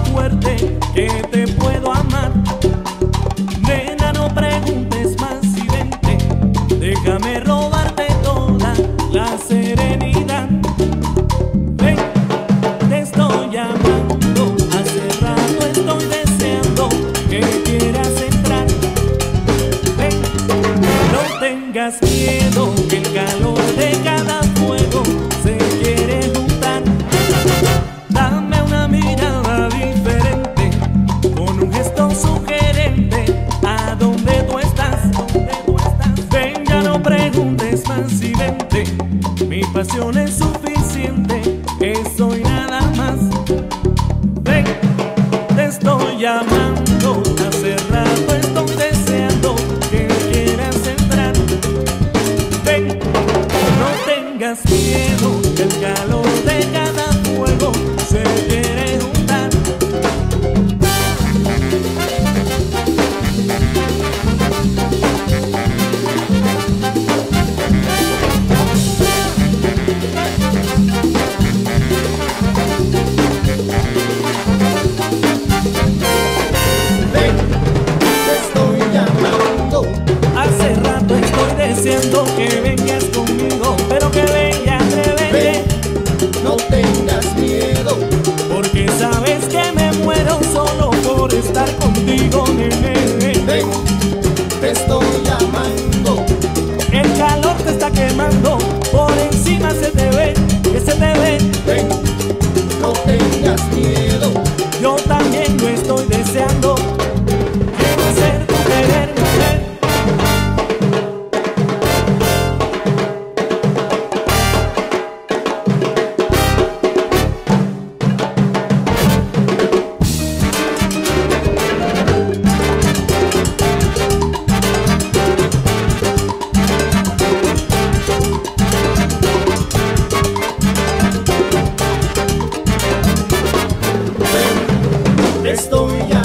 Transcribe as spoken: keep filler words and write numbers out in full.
fuerte que te puedo amar. Nena, no preguntes más y vente, déjame robarte toda la serenidad. Ven, te estoy llamando, hace rato estoy deseando que quieras entrar. Ven, no tengas miedo, que el calor de cada fuego se quiere juntar. Dame una mirada diferente, con un gesto sugerente, a dónde tú estás, dónde tú estás. Ven, ya no preguntes más y vente, mi pasión es suficiente, eso y nada más. Ven, te estoy llamando, hace rato estoy deseando que quieras entrar. Ven, no tengas miedo, que el calor de cada fuego se quiere juntar. Ven, te estoy llamando. Hace rato estoy deseando que vengas conmigo, pero que venga, atrévete. Ven, no tengas miedo. Porque sabes que me muero solo por estar contigo, nene. Ven, te estoy llamando. El calor te está quemando, por encima se te ve, que se te ve. Ven, no tengas miedo. Yo también lo estoy deseando. Quiero ser tu querer, mujer. Ven, te estoy llamando.